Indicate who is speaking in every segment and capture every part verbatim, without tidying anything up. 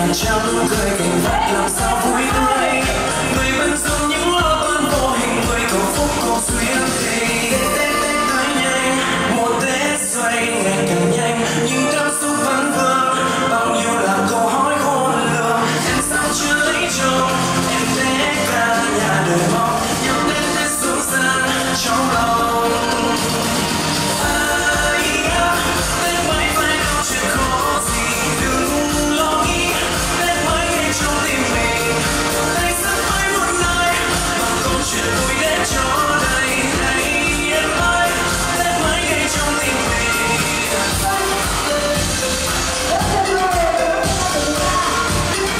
Speaker 1: nhà trắng cười cảnh vật làm sao vui tươi, người vẫn dùng những lo toan vô hình người cầu phúc cầu duyên tình. Tết tết tết tới nhanh, một Tết xoay ngày càng nhanh, nhưng cảm xúc vẫn vương, bao nhiêu là câu hỏi khôn lường. Em sao chưa lấy chồng, em thế cả nhà đời mong nhắm đến Tết xuống sân trong lòng.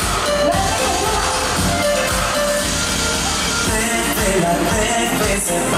Speaker 1: Sẽ